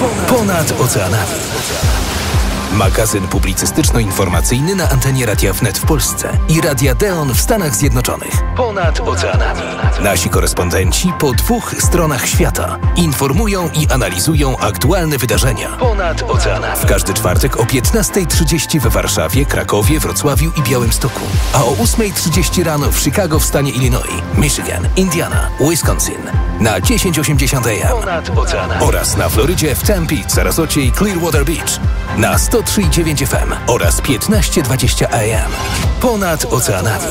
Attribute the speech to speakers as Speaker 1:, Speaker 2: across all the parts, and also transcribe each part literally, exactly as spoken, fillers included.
Speaker 1: Ponad oceanami. Magazyn publicystyczno-informacyjny na antenie Radia Wnet w Polsce i Radia Deon w Stanach Zjednoczonych. Ponad oceanami. Nasi korespondenci po dwóch stronach świata informują i analizują aktualne wydarzenia. Ponad oceanami. W każdy czwartek o piętnasta trzydzieści w Warszawie, Krakowie, Wrocławiu i Białymstoku. A o ósma trzydzieści rano w Chicago w stanie Illinois, Michigan, Indiana, Wisconsin. Na tysiąc osiemdziesiąt A M. Ponad oceanami. Oraz na Florydzie w Tempe, Sarasocie i Clearwater Beach. Na sto trzy i dziewięć F M oraz piętnaście dwadzieścia A M. Ponad oceanami.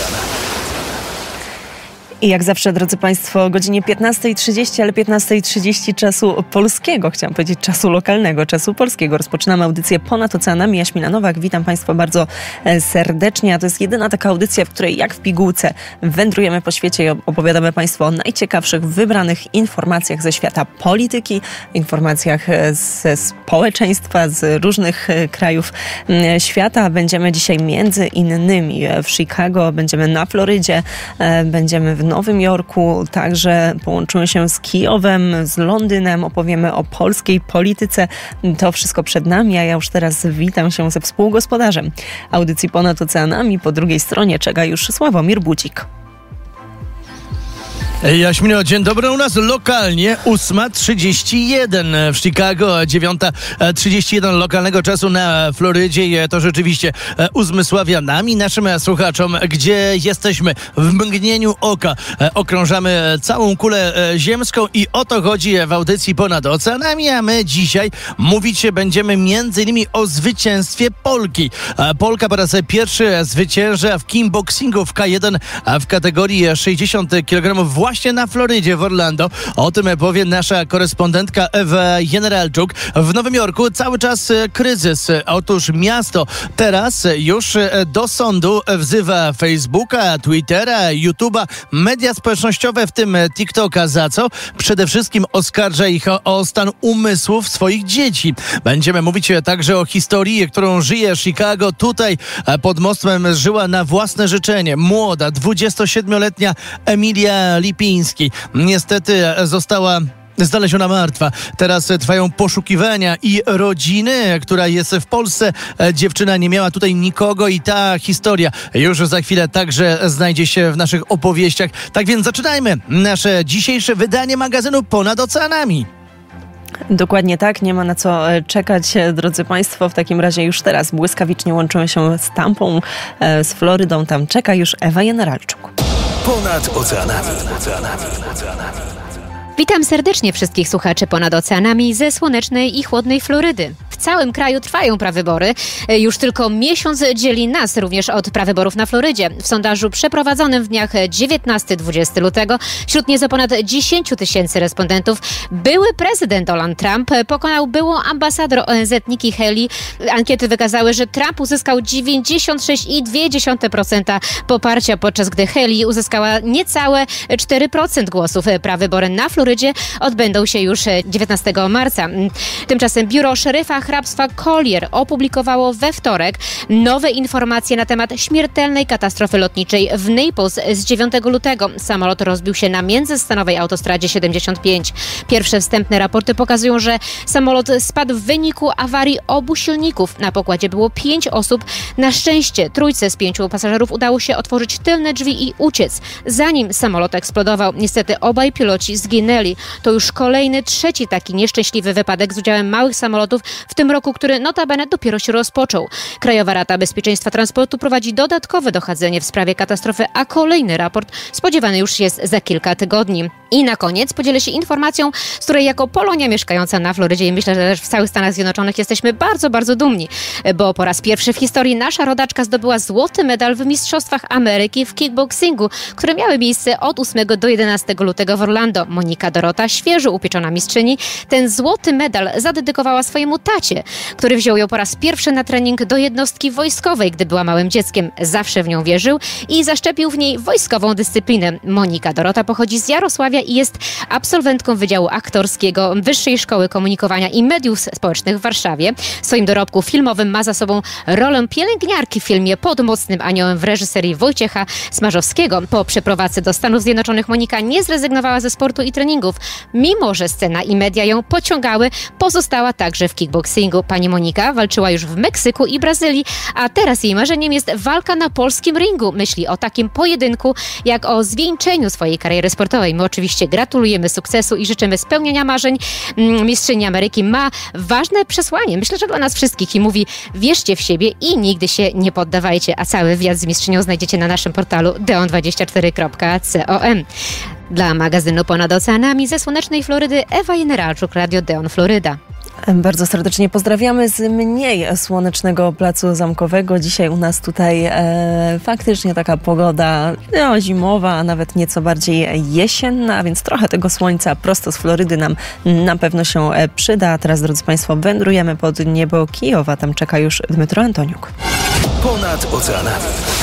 Speaker 2: I jak zawsze, drodzy Państwo, o godzinie piętnasta trzydzieści, ale piętnasta trzydzieści czasu polskiego, chciałam powiedzieć czasu lokalnego, czasu polskiego. Rozpoczynamy audycję Ponad Oceanami. Jaśmina Nowak, witam Państwa bardzo serdecznie. A to jest jedyna taka audycja, w której jak w pigułce wędrujemy po świecie i opowiadamy Państwu o najciekawszych, wybranych informacjach ze świata polityki, informacjach ze społeczeństwa, z różnych krajów świata. Będziemy dzisiaj między innymi w Chicago, będziemy na Florydzie, będziemy w Nowym Jorku, także połączymy się z Kijowem, z Londynem, opowiemy o polskiej polityce. To wszystko przed nami, a ja już teraz witam się ze współgospodarzem audycji Ponad Oceanami. Po drugiej stronie czeka już Sławomir Budzik.
Speaker 3: Jaśmino, dzień dobry. U nas lokalnie ósma trzydzieści jeden w Chicago, dziewiąta trzydzieści jeden lokalnego czasu na Florydzie. To rzeczywiście uzmysławia nami, naszym słuchaczom, gdzie jesteśmy w mgnieniu oka. Okrążamy całą kulę ziemską i o to chodzi w audycji Ponad Oceanami, a my dzisiaj mówić będziemy między innymi o zwycięstwie Polki. Polka po raz pierwszy zwycięża w kickboxingu w K jeden w kategorii sześćdziesiąt kilogramów właśnie na Florydzie w Orlando. O tym powie nasza korespondentka Ewa Generalczuk. W Nowym Jorku cały czas kryzys. Otóż miasto teraz już do sądu wzywa Facebooka, Twittera, YouTube'a, media społecznościowe, w tym TikToka. Za co? Przede wszystkim oskarża ich o, o stan umysłów swoich dzieci. Będziemy mówić także o historii, którą żyje Chicago. Tutaj pod mostem żyła na własne życzenie młoda, dwudziestosiedmioletnia Emilia Lipińska. Niestety została znaleziona martwa. Teraz trwają poszukiwania i rodziny, która jest w Polsce. Dziewczyna nie miała tutaj nikogo i ta historia już za chwilę także znajdzie się w naszych opowieściach. Tak więc zaczynajmy nasze dzisiejsze wydanie magazynu Ponad Oceanami.
Speaker 2: Dokładnie tak, nie ma na co czekać, drodzy Państwo. W takim razie już teraz błyskawicznie łączymy się z Tampą, z Florydą. Tam czeka już Ewa Generalczuk.
Speaker 1: Ponad oceanami.
Speaker 4: Witam serdecznie wszystkich słuchaczy Ponad Oceanami ze słonecznej i chłodnej Florydy. W całym kraju trwają prawybory. Już tylko miesiąc dzieli nas również od prawyborów na Florydzie. W sondażu przeprowadzonym w dniach dziewiętnastego do dwudziestego lutego wśród nieco ponad dziesięć tysięcy respondentów były prezydent Donald Trump pokonał byłą ambasador O N Z Nikki Haley. Ankiety wykazały, że Trump uzyskał dziewięćdziesiąt sześć przecinek dwa dziesiąte procent poparcia, podczas gdy Haley uzyskała niecałe cztery procent głosów. Prawybory na Florydzie odbędą się już dziewiętnastego marca. Tymczasem biuro szeryfa hrabstwa Collier opublikowało we wtorek nowe informacje na temat śmiertelnej katastrofy lotniczej w Naples z dziewiątego lutego. Samolot rozbił się na międzystanowej autostradzie siedemdziesiąt pięć. Pierwsze wstępne raporty pokazują, że samolot spadł w wyniku awarii obu silników. Na pokładzie było pięć osób. Na szczęście trójce z pięciu pasażerów udało się otworzyć tylne drzwi i uciec, zanim samolot eksplodował. Niestety obaj piloci zginęli. To już kolejny, trzeci taki nieszczęśliwy wypadek z udziałem małych samolotów w tym roku, który notabene dopiero się rozpoczął. Krajowa Rada Bezpieczeństwa Transportu prowadzi dodatkowe dochodzenie w sprawie katastrofy, a kolejny raport spodziewany już jest za kilka tygodni. I na koniec podzielę się informacją, z której jako Polonia mieszkająca na Florydzie i myślę, że też w całych Stanach Zjednoczonych jesteśmy bardzo, bardzo dumni, bo po raz pierwszy w historii nasza rodaczka zdobyła złoty medal w Mistrzostwach Ameryki w kickboxingu, które miały miejsce od ósmego do jedenastego lutego w Orlando. Monika Dorota, świeżo upieczona mistrzyni, ten złoty medal zadedykowała swojemu tacie, który wziął ją po raz pierwszy na trening do jednostki wojskowej, gdy była małym dzieckiem. Zawsze w nią wierzył i zaszczepił w niej wojskową dyscyplinę. Monika Dorota pochodzi z Jarosławia Wrocławia i jest absolwentką Wydziału Aktorskiego Wyższej Szkoły Komunikowania i Mediów Społecznych w Warszawie. W swoim dorobku filmowym ma za sobą rolę pielęgniarki w filmie Pod mocnym aniołem w reżyserii Wojciecha Smarzowskiego. Po przeprowadzce do Stanów Zjednoczonych Monika nie zrezygnowała ze sportu i treningów. Mimo że scena i media ją pociągały, pozostała także w kickboxingu. Pani Monika walczyła już w Meksyku i Brazylii, a teraz jej marzeniem jest walka na polskim ringu. Myśli o takim pojedynku, jak o zwieńczeniu swojej kariery sportowej. My oczywiście gratulujemy sukcesu i życzymy spełnienia marzeń. Mistrzyni Ameryki ma ważne przesłanie, myślę, że dla nas wszystkich, i mówi: wierzcie w siebie i nigdy się nie poddawajcie. A cały wywiad z mistrzynią znajdziecie na naszym portalu deon dwadzieścia cztery kropka com. Dla magazynu Ponad Oceanami ze słonecznej Florydy Ewa Jeneralczuk, Radio Deon Floryda.
Speaker 2: Bardzo serdecznie pozdrawiamy z mniej słonecznego Placu Zamkowego. Dzisiaj u nas tutaj e, faktycznie taka pogoda no, zimowa, a nawet nieco bardziej jesienna, a więc trochę tego słońca prosto z Florydy nam na pewno się przyda. A teraz, drodzy Państwo, wędrujemy pod niebo Kijowa. Tam czeka już Dmytro Antoniuk.
Speaker 1: Ponad oceanami.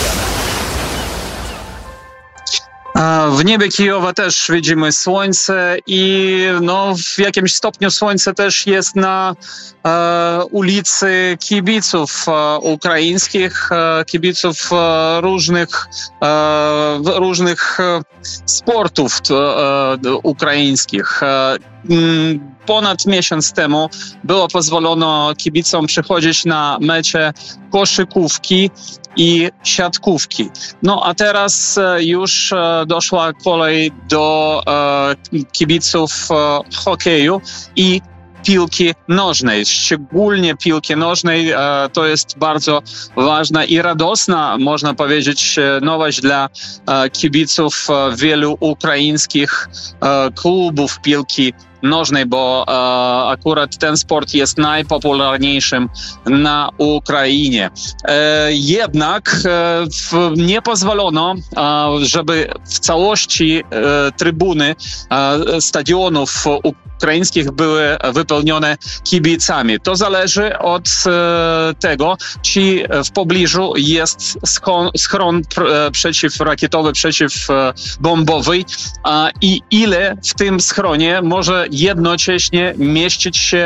Speaker 5: W niebie Kijowa też widzimy słońce i no, w jakimś stopniu słońce też jest na e, ulicy kibiców e, ukraińskich, e, kibiców e, różnych, e, różnych e, sportów e, ukraińskich. E, m, Ponad miesiąc temu było pozwolono kibicom przychodzić na mecze koszykówki i siatkówki. No a teraz już doszła kolej do e, kibiców e, hokeju i piłki nożnej, szczególnie piłki nożnej. E, to jest bardzo ważna i radosna, można powiedzieć, nowość dla e, kibiców e, wielu ukraińskich e, klubów piłki nożnej, bo e, akurat ten sport jest najpopularniejszym na Ukrainie. E, jednak e, w, nie pozwolono, e, żeby w całości e, trybuny e, stadionów ukraińskich były wypełnione kibicami. To zależy od e, tego, czy w pobliżu jest schron, schron pr, przeciwrakietowy, przeciwbombowy e, i ile w tym schronie może jednocześnie mieścić się,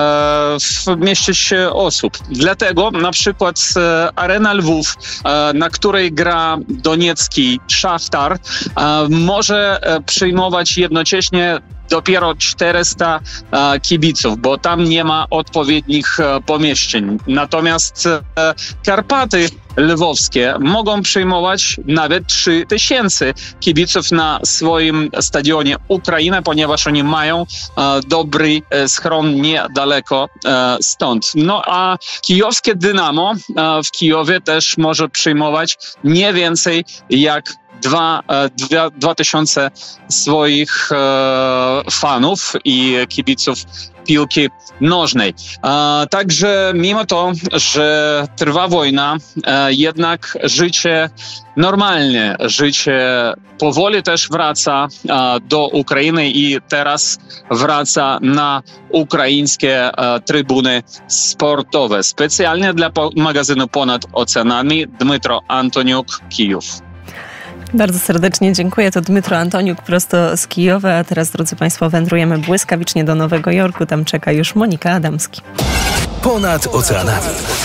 Speaker 5: e, mieścić się osób. Dlatego na przykład e, Arena Lwów, e, na której gra doniecki Szachtar, e, może e, przyjmować jednocześnie dopiero czterysta e, kibiców, bo tam nie ma odpowiednich e, pomieszczeń. Natomiast e, Karpaty lwowskie mogą przyjmować nawet trzy tysiące kibiców na swoim stadionie Ukrainy, ponieważ oni mają e, dobry e, schron niedaleko e, stąd. No a kijowskie Dynamo e, w Kijowie też może przyjmować nie więcej jak Dwa, dwa, dwa tysiące swoich e, fanów i kibiców piłki nożnej. E, także mimo to, że trwa wojna, e, jednak życie normalnie, życie powoli też wraca e, do Ukrainy i teraz wraca na ukraińskie e, trybuny sportowe. Specjalnie dla po- magazynu Ponad Oceanami Dmytro Antoniuk, Kijów.
Speaker 2: Bardzo serdecznie dziękuję. To Dmytro Antoniuk prosto z Kijowa. A teraz, drodzy Państwo, wędrujemy błyskawicznie do Nowego Jorku. Tam czeka już Monika Adamski.
Speaker 1: Ponad oceanami.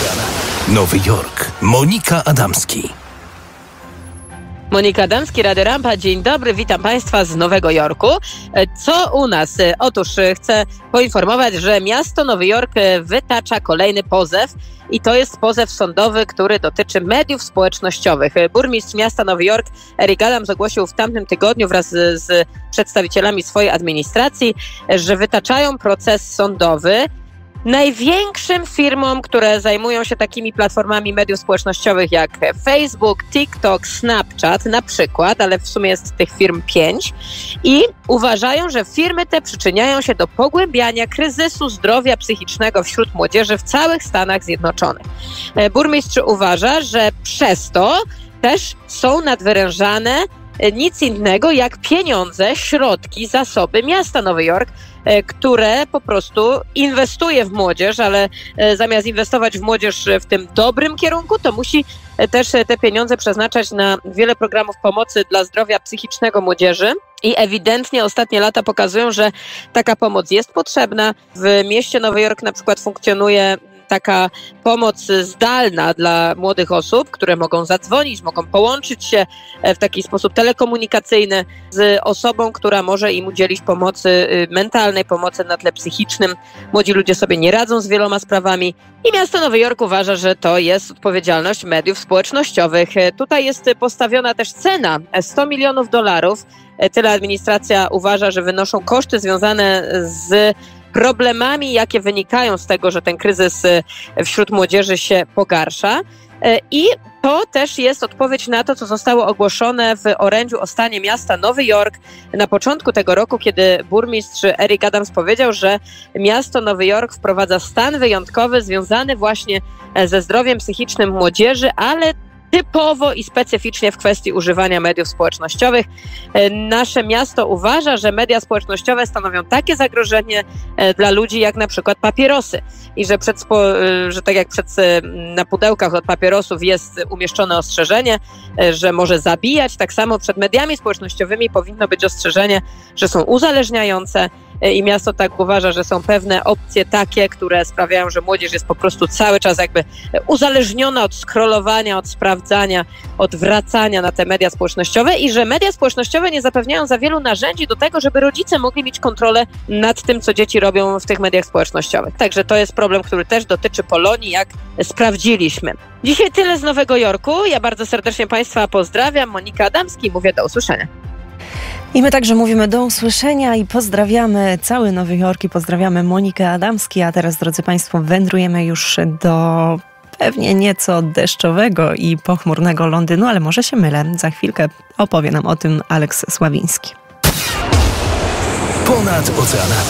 Speaker 1: Nowy Jork. Monika Adamski.
Speaker 6: Monika Adamski, Radio Rampa. Dzień dobry, witam Państwa z Nowego Jorku. Co u nas? Otóż chcę poinformować, że miasto Nowy Jork wytacza kolejny pozew i to jest pozew sądowy, który dotyczy mediów społecznościowych. Burmistrz miasta Nowy Jork Eric Adams ogłosił w tamtym tygodniu wraz z, z przedstawicielami swojej administracji, że wytaczają proces sądowy największym firmom, które zajmują się takimi platformami mediów społecznościowych jak Facebook, TikTok, Snapchat na przykład, ale w sumie jest tych firm pięć i uważają, że firmy te przyczyniają się do pogłębiania kryzysu zdrowia psychicznego wśród młodzieży w całych Stanach Zjednoczonych. Burmistrz uważa, że przez to też są nadwyrężane nic innego jak pieniądze, środki, zasoby miasta Nowy Jork, które po prostu inwestuje w młodzież, ale zamiast inwestować w młodzież w tym dobrym kierunku, to musi też te pieniądze przeznaczać na wiele programów pomocy dla zdrowia psychicznego młodzieży. I ewidentnie ostatnie lata pokazują, że taka pomoc jest potrzebna. W mieście Nowy Jork na przykład funkcjonuje taka pomoc zdalna dla młodych osób, które mogą zadzwonić, mogą połączyć się w taki sposób telekomunikacyjny z osobą, która może im udzielić pomocy mentalnej, pomocy na tle psychicznym. Młodzi ludzie sobie nie radzą z wieloma sprawami i miasto Nowy Jork uważa, że to jest odpowiedzialność mediów społecznościowych. Tutaj jest postawiona też cena sto milionów dolarów. Tyle administracja uważa, że wynoszą koszty związane z problemami, jakie wynikają z tego, że ten kryzys wśród młodzieży się pogarsza. I to też jest odpowiedź na to, co zostało ogłoszone w orędziu o stanie miasta Nowy Jork na początku tego roku, kiedy burmistrz Eric Adams powiedział, że miasto Nowy Jork wprowadza stan wyjątkowy związany właśnie ze zdrowiem psychicznym młodzieży, ale typowo i specyficznie w kwestii używania mediów społecznościowych. Nasze miasto uważa, że media społecznościowe stanowią takie zagrożenie dla ludzi jak na przykład papierosy i że, przed, że tak jak przed, na pudełkach od papierosów jest umieszczone ostrzeżenie, że może zabijać, tak samo przed mediami społecznościowymi powinno być ostrzeżenie, że są uzależniające i miasto tak uważa, że są pewne opcje takie, które sprawiają, że młodzież jest po prostu cały czas jakby uzależniona od scrollowania, od sprawdzania, od wracania na te media społecznościowe i że media społecznościowe nie zapewniają za wielu narzędzi do tego, żeby rodzice mogli mieć kontrolę nad tym, co dzieci robią w tych mediach społecznościowych. Także to jest problem, który też dotyczy Polonii, jak sprawdziliśmy. Dzisiaj tyle z Nowego Jorku. Ja bardzo serdecznie Państwa pozdrawiam. Monika Adamski, mówię do usłyszenia.
Speaker 2: I my także mówimy do usłyszenia i pozdrawiamy cały Nowy Jork i pozdrawiamy Monikę Adamski, a teraz, drodzy Państwo, wędrujemy już do pewnie nieco deszczowego i pochmurnego Londynu, ale może się mylę. Za chwilkę opowie nam o tym Aleks Sławiński.
Speaker 1: Ponad oceanami.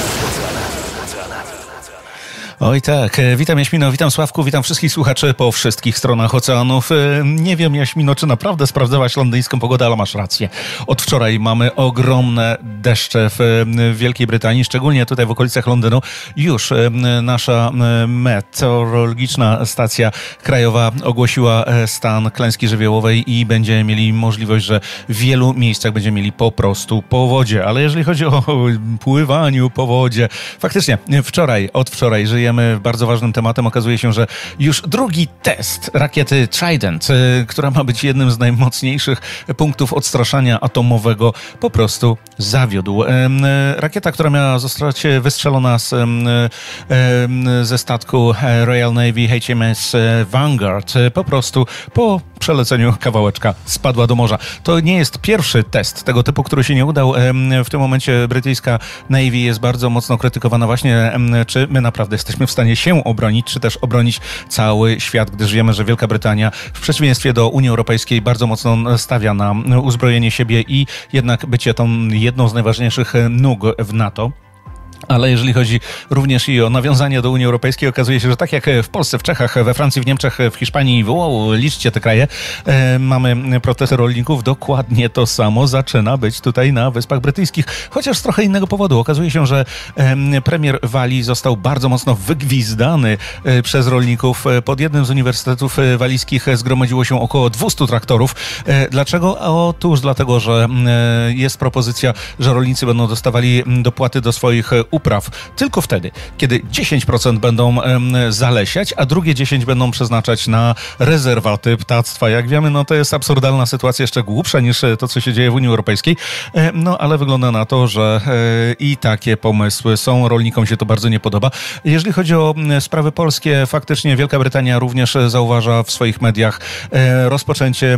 Speaker 7: Oj tak, witam Jaśmino, witam Sławku, witam wszystkich słuchaczy po wszystkich stronach oceanów. Nie wiem, Jaśmino, czy naprawdę sprawdzałaś londyńską pogodę, ale masz rację. Od wczoraj mamy ogromne deszcze w Wielkiej Brytanii, szczególnie tutaj w okolicach Londynu. Już nasza meteorologiczna stacja krajowa ogłosiła stan klęski żywiołowej i będziemy mieli możliwość, że w wielu miejscach będziemy mieli po prostu powodzie. Ale jeżeli chodzi o pływaniu po wodzie, faktycznie wczoraj, od wczoraj żyjemy bardzo ważnym tematem. Okazuje się, że już drugi test rakiety Trident, która ma być jednym z najmocniejszych punktów odstraszania atomowego, po prostu zawiódł. Rakieta, która miała zostać wystrzelona z, ze statku Royal Navy H M S Vanguard, po prostu po przeleceniu kawałeczka spadła do morza. To nie jest pierwszy test tego typu, który się nie udał. W tym momencie brytyjska Navy jest bardzo mocno krytykowana właśnie, czy my naprawdę jesteśmy w stanie się obronić, czy też obronić cały świat, gdyż wiemy, że Wielka Brytania w przeciwieństwie do Unii Europejskiej bardzo mocno stawia na uzbrojenie siebie i jednak bycie tą jedną z najważniejszych nóg w NATO. Ale jeżeli chodzi również i o nawiązanie do Unii Europejskiej, okazuje się, że tak jak w Polsce, w Czechach, we Francji, w Niemczech, w Hiszpanii, wow, liczcie te kraje, e, mamy protesty rolników, dokładnie to samo zaczyna być tutaj na Wyspach Brytyjskich, chociaż z trochę innego powodu. Okazuje się, że e, premier Walii został bardzo mocno wygwizdany e, przez rolników. Pod jednym z uniwersytetów walijskich zgromadziło się około dwieście traktorów. E, dlaczego? Otóż dlatego, że e, jest propozycja, że rolnicy będą dostawali dopłaty do swoich upraw tylko wtedy, kiedy dziesięć procent będą zalesiać, a drugie dziesięć procent będą przeznaczać na rezerwaty ptactwa. Jak wiemy, no to jest absurdalna sytuacja, jeszcze głupsza niż to, co się dzieje w Unii Europejskiej. No ale wygląda na to, że i takie pomysły są. Rolnikom się to bardzo nie podoba. Jeżeli chodzi o sprawy polskie, faktycznie Wielka Brytania również zauważa w swoich mediach rozpoczęcie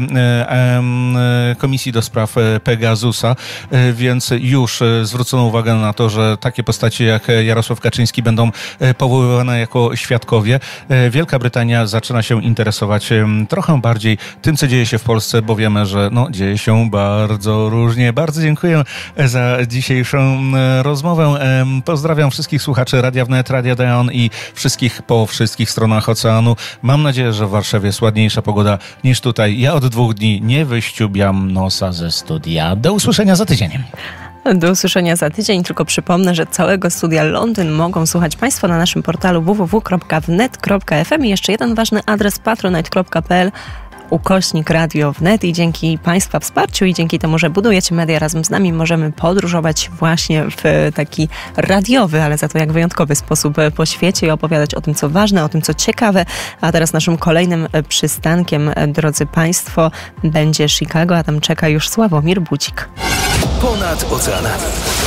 Speaker 7: komisji do spraw Pegasusa, więc już zwrócono uwagę na to, że takie postawienie postaci jak Jarosław Kaczyński będą powoływane jako świadkowie. Wielka Brytania zaczyna się interesować trochę bardziej tym, co dzieje się w Polsce, bo wiemy, że no, dzieje się bardzo różnie. Bardzo dziękuję za dzisiejszą rozmowę. Pozdrawiam wszystkich słuchaczy Radia Wnet, Radia Deon i wszystkich po wszystkich stronach oceanu. Mam nadzieję, że w Warszawie jest ładniejsza pogoda niż tutaj. Ja od dwóch dni nie wyściubiam nosa ze studia. Do usłyszenia za tydzień.
Speaker 2: Do usłyszenia za tydzień. Tylko przypomnę, że całego studia Londyn mogą słuchać Państwo na naszym portalu w w w kropka wnet kropka f m i jeszcze jeden ważny adres patronite kropka p l ukośnik Radio Wnet i dzięki Państwa wsparciu i dzięki temu, że budujecie media razem z nami, możemy podróżować właśnie w taki radiowy, ale za to jak wyjątkowy sposób po świecie i opowiadać o tym, co ważne, o tym, co ciekawe. A teraz naszym kolejnym przystankiem, drodzy Państwo, będzie Chicago, a tam czeka już Sławomir Budzik.
Speaker 1: Ponad oceanami.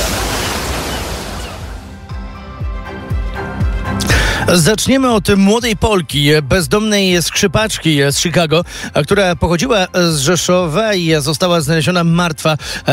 Speaker 3: Zaczniemy od młodej Polki, bezdomnej skrzypaczki z Chicago, która pochodziła z Rzeszowa i została znaleziona martwa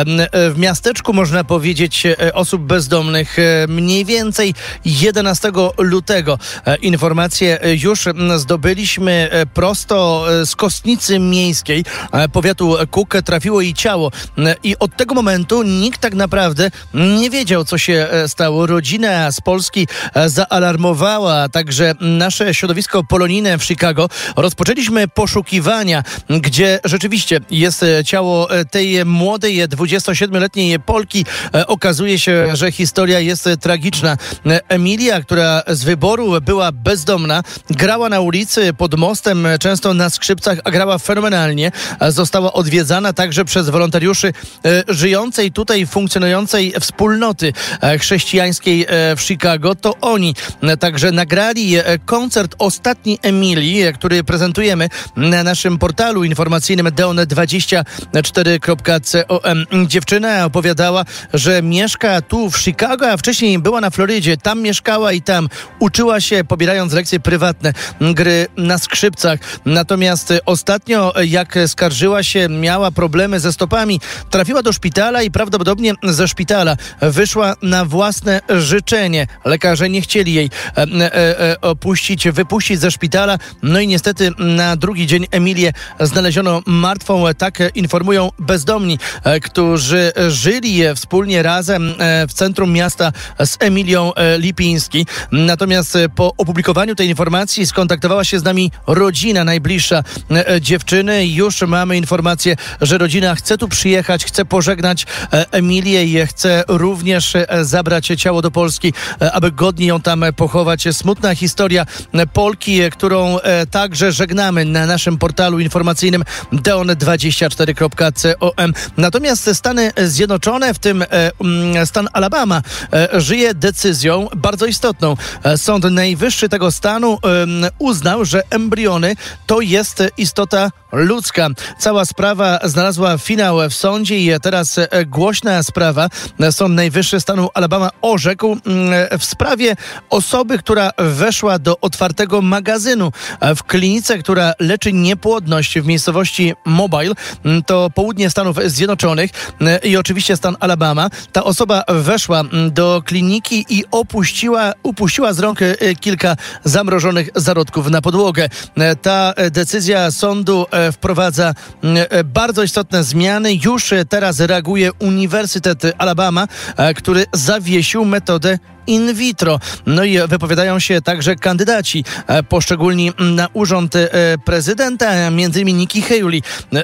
Speaker 3: w miasteczku, można powiedzieć, osób bezdomnych mniej więcej jedenastego lutego. Informacje już zdobyliśmy prosto z Kostnicy Miejskiej, powiatu Kuk. Trafiło jej ciało i od tego momentu nikt tak naprawdę nie wiedział, co się stało. Rodzina z Polski zaalarmowała także nasze środowisko polonijne w Chicago. Rozpoczęliśmy poszukiwania, gdzie rzeczywiście jest ciało tej młodej, dwudziestosiedmioletniej Polki. Okazuje się, że historia jest tragiczna. Emilia, która z wyboru była bezdomna, grała na ulicy, pod mostem, często na skrzypcach, a grała fenomenalnie. Została odwiedzana także przez wolontariuszy żyjącej tutaj, funkcjonującej wspólnoty chrześcijańskiej w Chicago. To oni także nagrali koncert Ostatni Emilii, który prezentujemy na naszym portalu informacyjnym deon dwadzieścia cztery kropka com. Dziewczyna opowiadała, że mieszka tu w Chicago, a wcześniej była na Florydzie. Tam mieszkała i tam uczyła się, pobierając lekcje prywatne, gry na skrzypcach. Natomiast ostatnio, jak skarżyła się, miała problemy ze stopami. Trafiła do szpitala i prawdopodobnie ze szpitala wyszła na własne życzenie. Lekarze nie chcieli jej e, e, opuścić, wypuścić ze szpitala. No i niestety na drugi dzień Emilię znaleziono martwą. Tak informują bezdomni, którzy żyli wspólnie razem w centrum miasta z Emilią Lipiński. Natomiast po opublikowaniu tej informacji skontaktowała się z nami rodzina najbliższa dziewczyny. Już mamy informację, że rodzina chce tu przyjechać, chce pożegnać Emilię i chce również zabrać ciało do Polski, aby godnie ją tam pochować. Smutna historia Polki, którą także żegnamy na naszym portalu informacyjnym deon dwadzieścia cztery kropka com. Natomiast Stany Zjednoczone, w tym stan Alabama, żyje decyzją bardzo istotną. Sąd Najwyższy tego stanu uznał, że embriony to jest istota ludzka. Cała sprawa znalazła finał w sądzie i teraz głośna sprawa. Sąd Najwyższy stanu Alabama orzekł w sprawie osoby, która weszła do otwartego magazynu w klinice, która leczy niepłodność w miejscowości Mobile. To południe Stanów Zjednoczonych i oczywiście stan Alabama. Ta osoba weszła do kliniki i opuściła, upuściła z rąk kilka zamrożonych zarodków na podłogę. Ta decyzja sądu wprowadza bardzo istotne zmiany. Już teraz reaguje Uniwersytet Alabama, który zawiesił metodę in vitro. No i wypowiadają się także kandydaci poszczególni na urząd prezydenta, między innymi Nikki Haley.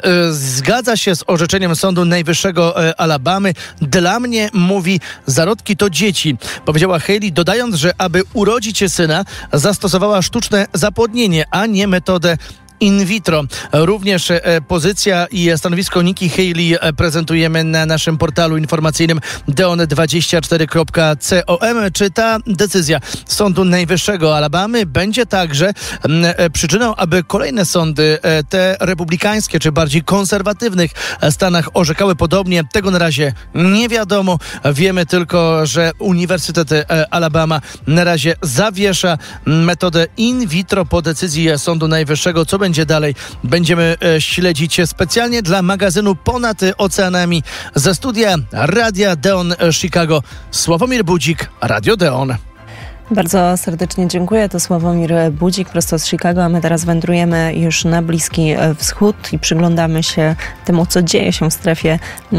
Speaker 3: Zgadza się z orzeczeniem Sądu Najwyższego Alabamy. Dla mnie, mówi, zarodki to dzieci, powiedziała Haley, dodając, że aby urodzić syna, zastosowała sztuczne zapłodnienie, a nie metodę in vitro. Również e, pozycja i stanowisko Nikki Haley e, prezentujemy na naszym portalu informacyjnym deon dwadzieścia cztery kropka com. Czy ta decyzja Sądu Najwyższego Alabamy będzie także e, przyczyną, aby kolejne sądy, e, te republikańskie czy bardziej konserwatywnych stanach orzekały podobnie? Tego na razie nie wiadomo. Wiemy tylko, że Uniwersytet e, Alabama na razie zawiesza metodę in vitro po decyzji Sądu Najwyższego. Co będzie będzie dalej, będziemy śledzić specjalnie dla magazynu Ponad Oceanami ze studia Radia Deon Chicago. Sławomir Budzik, Radio Deon.
Speaker 2: Bardzo serdecznie dziękuję. To Sławomir Budzik prosto z Chicago, a my teraz wędrujemy już na Bliski Wschód i przyglądamy się temu, co dzieje się w strefie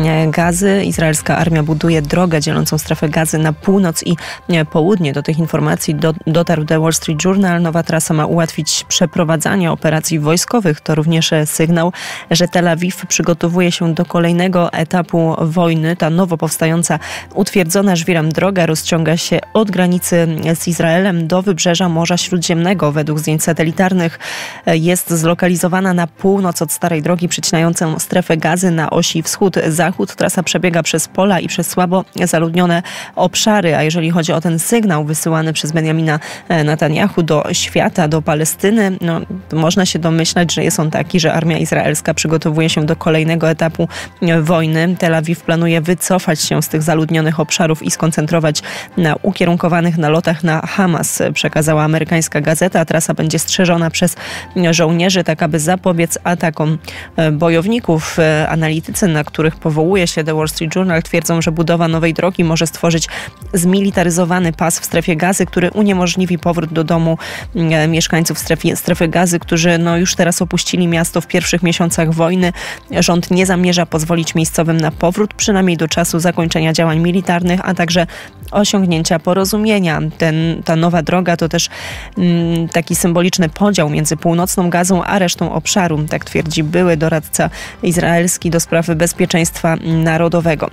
Speaker 2: Gazy. Izraelska armia buduje drogę dzielącą strefę Gazy na północ i południe. Do tych informacji do, dotarł The Wall Street Journal. Nowa trasa ma ułatwić przeprowadzanie operacji wojskowych. To również sygnał, że Tel Awiw przygotowuje się do kolejnego etapu wojny. Ta nowo powstająca, utwierdzona żwirem droga rozciąga się od granicy z Izraelem do wybrzeża Morza Śródziemnego. Według zdjęć satelitarnych jest zlokalizowana na północ od starej drogi przecinającą strefę Gazy na osi wschód-zachód. Trasa przebiega przez pola i przez słabo zaludnione obszary, a jeżeli chodzi o ten sygnał wysyłany przez Benjamina Netanyahu do świata, do Palestyny, no, można się domyślać, że jest on taki, że armia izraelska przygotowuje się do kolejnego etapu wojny. Tel Awiw planuje wycofać się z tych zaludnionych obszarów i skoncentrować na ukierunkowanych nalotach na Hamas, przekazała amerykańska gazeta. Trasa będzie strzeżona przez żołnierzy, tak aby zapobiec atakom bojowników. Analitycy, na których powołuje się The Wall Street Journal, twierdzą, że budowa nowej drogi może stworzyć zmilitaryzowany pas w strefie Gazy, który uniemożliwi powrót do domu mieszkańców strefy, strefy Gazy, którzy no, już teraz opuścili miasto w pierwszych miesiącach wojny. Rząd nie zamierza pozwolić miejscowym na powrót, przynajmniej do czasu zakończenia działań militarnych, a także osiągnięcia porozumienia. Ten, ta nowa droga to też mm, taki symboliczny podział między północną Gazą a resztą obszaru, tak twierdzi były doradca izraelski do spraw bezpieczeństwa narodowego.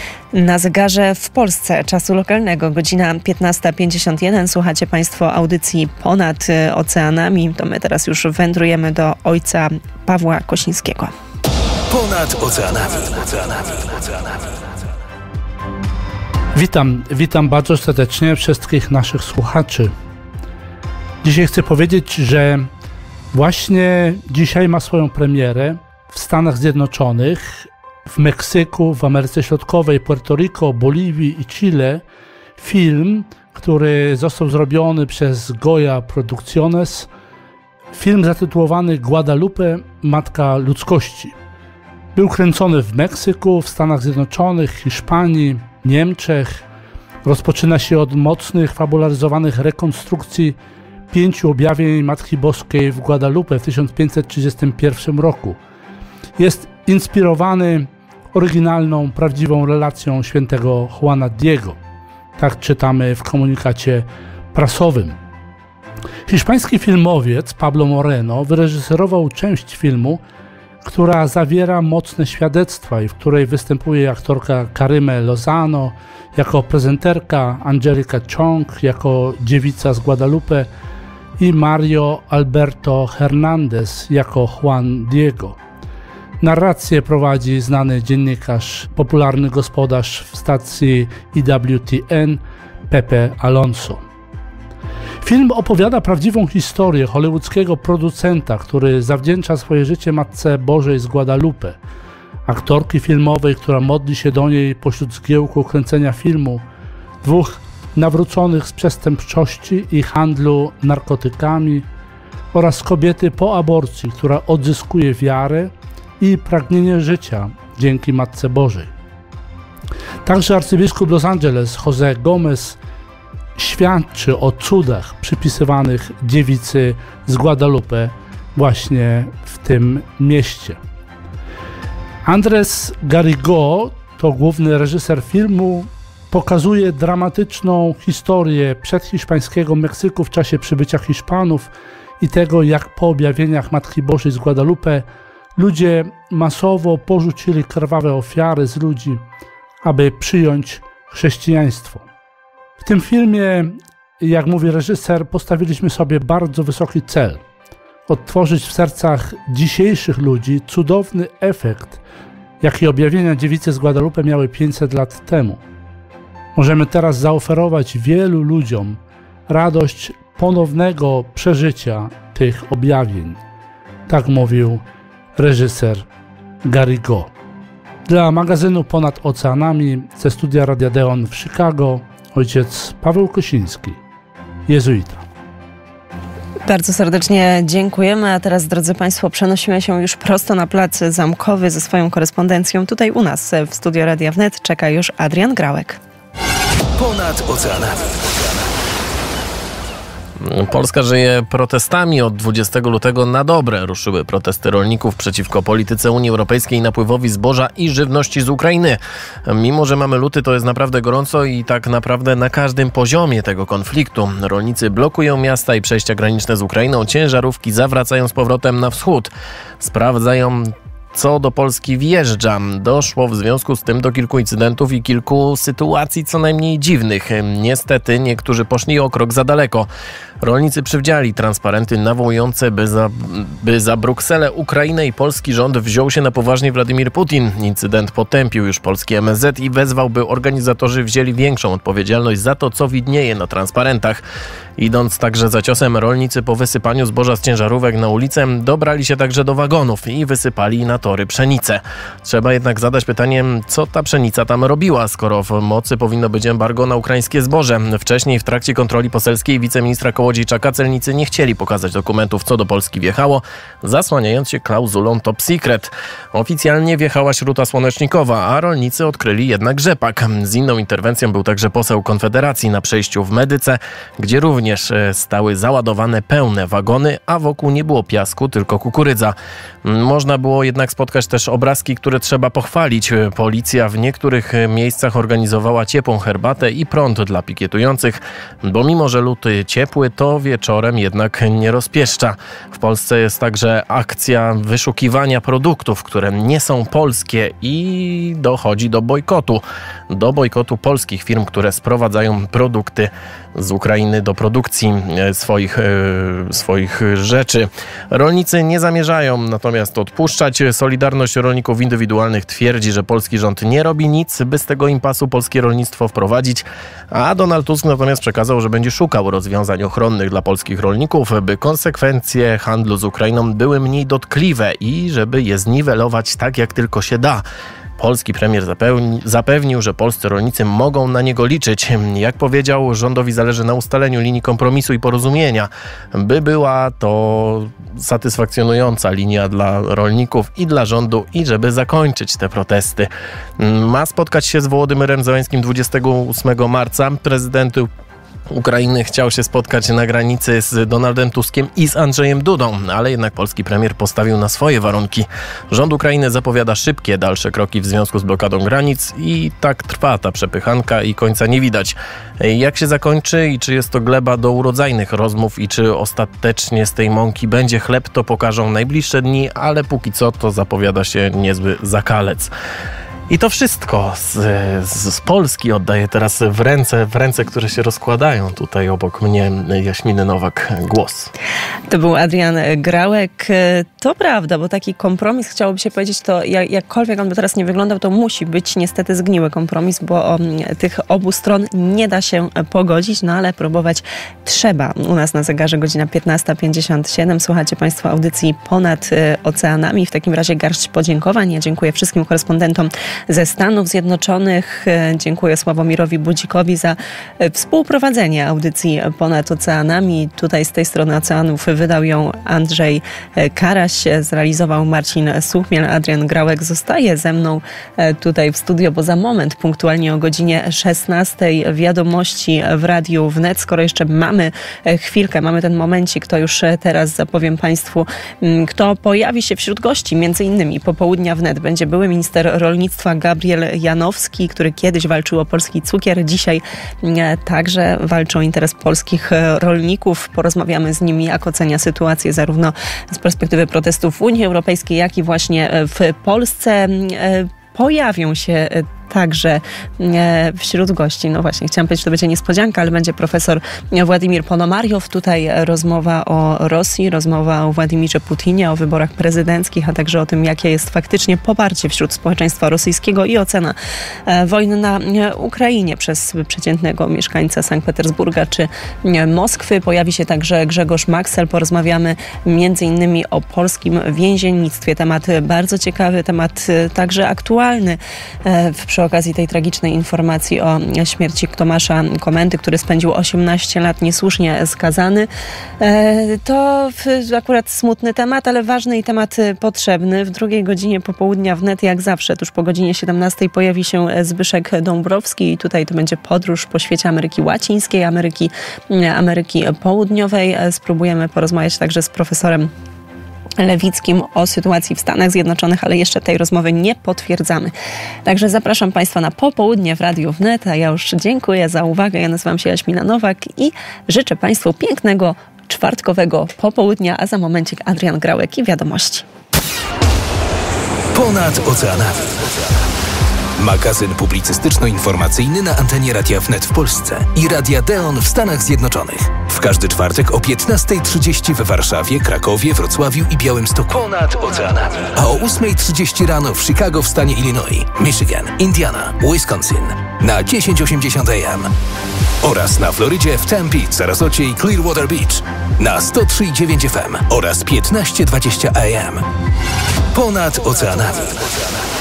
Speaker 2: Na zegarze w Polsce czasu lokalnego godzina piętnasta pięćdziesiąt jeden. Słuchacie Państwo audycji Ponad Oceanami. To my teraz już wędrujemy do ojca Pawła Kosińskiego.
Speaker 1: Ponad Oceanami. Oceanami. Oceanami.
Speaker 8: Witam, witam bardzo serdecznie wszystkich naszych słuchaczy. Dzisiaj chcę powiedzieć, że właśnie dzisiaj ma swoją premierę w Stanach Zjednoczonych, w Meksyku, w Ameryce Środkowej, Puerto Rico, Boliwii i Chile film, który został zrobiony przez Goya Producciones. Film zatytułowany Guadalupe, Matka Ludzkości. Był kręcony w Meksyku, w Stanach Zjednoczonych, Hiszpanii, Niemczech. Rozpoczyna się od mocnych, fabularyzowanych rekonstrukcji pięciu objawień Matki Boskiej w Guadalupe w tysiąc pięćset trzydziestym pierwszym roku. Jest inspirowany oryginalną, prawdziwą relacją świętego Juana Diego. Tak czytamy w komunikacie prasowym. Hiszpański filmowiec Pablo Moreno wyreżyserował część filmu, która zawiera mocne świadectwa i w której występuje aktorka Karime Lozano jako prezenterka, Angelica Chong jako dziewica z Guadalupe i Mario Alberto Hernandez jako Juan Diego. Narrację prowadzi znany dziennikarz, popularny gospodarz w stacji E W T N Pepe Alonso. Film opowiada prawdziwą historię hollywoodzkiego producenta, który zawdzięcza swoje życie Matce Bożej z Guadalupe, aktorki filmowej, która modli się do niej pośród zgiełku kręcenia filmu, dwóch nawróconych z przestępczości i handlu narkotykami oraz kobiety po aborcji, która odzyskuje wiarę i pragnienie życia dzięki Matce Bożej. Także arcybiskup Los Angeles Jose Gomez świadczy o cudach przypisywanych dziewicy z Guadalupe właśnie w tym mieście. Andrés Garrigó to główny reżyser filmu. Pokazuje dramatyczną historię przedhiszpańskiego Meksyku w czasie przybycia Hiszpanów i tego, jak po objawieniach Matki Bożej z Guadalupe ludzie masowo porzucili krwawe ofiary z ludzi, aby przyjąć chrześcijaństwo. W tym filmie, jak mówi reżyser, postawiliśmy sobie bardzo wysoki cel. Odtworzyć w sercach dzisiejszych ludzi cudowny efekt, jaki objawienia dziewicy z Guadalupe miały pięćset lat temu. Możemy teraz zaoferować wielu ludziom radość ponownego przeżycia tych objawień. Tak mówił reżyser Garrigó. Dla magazynu Ponad Oceanami ze studia Radia Deon w Chicago ojciec Paweł Kosiński, jezuita.
Speaker 2: Bardzo serdecznie dziękujemy, a teraz, drodzy Państwo, przenosimy się już prosto na plac Zamkowy ze swoją korespondencją. Tutaj u nas w studio Radia Wnet czeka już Adrian Grałek.
Speaker 1: Ponad oceanami.
Speaker 9: Polska żyje protestami. Od dwudziestego lutego na dobre ruszyły protesty rolników przeciwko polityce Unii Europejskiej i napływowi zboża i żywności z Ukrainy. Mimo że mamy luty, to jest naprawdę gorąco i tak naprawdę na każdym poziomie tego konfliktu. Rolnicy blokują miasta i przejścia graniczne z Ukrainą, ciężarówki zawracają z powrotem na wschód. Sprawdzają, co do Polski wjeżdża. Doszło w związku z tym do kilku incydentów i kilku sytuacji co najmniej dziwnych. Niestety niektórzy poszli o krok za daleko. Rolnicy przywdziali transparenty nawołujące, by za, by za Brukselę, Ukrainę i polski rząd wziął się na poważnie Władimir Putin. Incydent potępił już polski M S Z i wezwał, by organizatorzy wzięli większą odpowiedzialność za to, co widnieje na transparentach. Idąc także za ciosem, rolnicy po wysypaniu zboża z ciężarówek na ulicę dobrali się także do wagonów i wysypali na tory pszenicę. Trzeba jednak zadać pytanie, co ta pszenica tam robiła, skoro w mocy powinno być embargo na ukraińskie zboże. Wcześniej w trakcie kontroli poselskiej wiceministra Kołodziejczaka celnicy nie chcieli pokazać dokumentów, co do Polski wjechało, zasłaniając się klauzulą top secret. Oficjalnie wjechała śruta słonecznikowa, a rolnicy odkryli jednak rzepak. Z inną interwencją był także poseł Konfederacji na przejściu w Medyce, gdzie również stały załadowane pełne wagony, a wokół nie było piasku, tylko kukurydza. Można było jednak spotkać też obrazki, które trzeba pochwalić. Policja w niektórych miejscach organizowała ciepłą herbatę i prąd dla pikietujących, bo mimo że luty ciepły, to wieczorem jednak nie rozpieszcza. W Polsce jest także akcja wyszukiwania produktów, które nie są polskie i dochodzi do bojkotu. Do bojkotu polskich firm, które sprowadzają produkty z Ukrainy do produkcji swoich, swoich rzeczy. Rolnicy nie zamierzają natomiast odpuszczać. Solidarność Rolników Indywidualnych twierdzi, że polski rząd nie robi nic, by z tego impasu polskie rolnictwo wprowadzić, a Donald Tusk natomiast przekazał, że będzie szukał rozwiązań ochronnych dla polskich rolników, by konsekwencje handlu z Ukrainą były mniej dotkliwe i żeby je zniwelować tak, jak tylko się da. Polski premier zapewni, zapewnił, że polscy rolnicy mogą na niego liczyć. Jak powiedział, rządowi zależy na ustaleniu linii kompromisu i porozumienia, by była to satysfakcjonująca linia dla rolników i dla rządu i żeby zakończyć te protesty. Ma spotkać się z Wołodymyrem Zełenskim dwudziestego ósmego marca. Prezydent Ukrainy chciał się spotkać na granicy z Donaldem Tuskiem i z Andrzejem Dudą, ale jednak polski premier postawił na swoje warunki. Rząd Ukrainy zapowiada szybkie dalsze kroki w związku z blokadą granic i tak trwa ta przepychanka i końca nie widać. Jak się zakończy i czy jest to gleba do urodzajnych rozmów i czy ostatecznie z tej mąki będzie chleb, to pokażą najbliższe dni, ale póki co to zapowiada się niezły zakalec. I to wszystko z, z, z Polski oddaję teraz w ręce, w ręce, które się rozkładają tutaj obok mnie, Jaśminy Nowak, głos.
Speaker 2: To był Adrian Grałek. To prawda, bo taki kompromis, chciałoby się powiedzieć, to jak, jakkolwiek on by teraz nie wyglądał, to musi być niestety zgniły kompromis, bo o, tych obu stron nie da się pogodzić, no ale próbować trzeba. U nas na zegarze godzina piętnasta pięćdziesiąt siedem. Słuchacie Państwo audycji Ponad Oceanami. W takim razie garść podziękowań. Ja dziękuję wszystkim korespondentom ze Stanów Zjednoczonych. Dziękuję Sławomirowi Budzikowi za współprowadzenie audycji Ponad Oceanami. Tutaj z tej strony oceanów wydał ją Andrzej Karaś, zrealizował Marcin Suchmiel. Adrian Grałek zostaje ze mną tutaj w studio, bo za moment, punktualnie o godzinie szesnastej, wiadomości w Radiu Wnet. Skoro jeszcze mamy chwilkę, mamy ten momencik, to już teraz zapowiem Państwu, kto pojawi się wśród gości. Między innymi popołudnia Wnet będzie były minister rolnictwa Gabriel Janowski, który kiedyś walczył o polski cukier. Dzisiaj także walczy o interes polskich rolników. Porozmawiamy z nim, jak ocenia sytuację zarówno z perspektywy protestów w Unii Europejskiej, jak i właśnie w Polsce. Pojawią się także wśród gości, no właśnie, chciałam powiedzieć, że to będzie niespodzianka, ale będzie profesor Władimir Ponomariow. Tutaj rozmowa o Rosji, rozmowa o Władimirze Putinie, o wyborach prezydenckich, a także o tym, jakie jest faktycznie poparcie wśród społeczeństwa rosyjskiego i ocena wojny na Ukrainie przez przeciętnego mieszkańca Sankt Petersburga czy Moskwy. Pojawi się także Grzegorz Maksel. Porozmawiamy między innymi o polskim więziennictwie. Temat bardzo ciekawy, temat także aktualny w przy okazji tej tragicznej informacji o śmierci Tomasza Komendy, który spędził osiemnaście lat niesłusznie skazany. To akurat smutny temat, ale ważny i temat potrzebny. W drugiej godzinie popołudnia wnet, jak zawsze, tuż po godzinie siedemnastej pojawi się Zbyszek Dąbrowski i tutaj to będzie podróż po świecie Ameryki Łacińskiej, Ameryki, Ameryki Południowej. Spróbujemy porozmawiać także z profesorem Lewickim o sytuacji w Stanach Zjednoczonych, ale jeszcze tej rozmowy nie potwierdzamy. Także zapraszam Państwa na popołudnie w Radiu Wnet, a ja już dziękuję za uwagę. Ja nazywam się Jaśmina Nowak i życzę Państwu pięknego czwartkowego popołudnia, a za momencik Adrian Grałek i wiadomości.
Speaker 1: Ponad oceanami. Magazyn publicystyczno-informacyjny na antenie Radia Wnet w Polsce i Radia Deon w Stanach Zjednoczonych. W każdy czwartek o piętnasta trzydzieści w Warszawie, Krakowie, Wrocławiu i Białymstoku. Ponad oceanami. A o ósma trzydzieści rano w Chicago w stanie Illinois, Michigan, Indiana, Wisconsin na tysiąc osiemdziesiąt A M. Oraz na Florydzie w Tempe, Sarasocie i Clearwater Beach na sto trzy i dziewięć F M oraz piętnaście dwadzieścia A M. Ponad oceanami.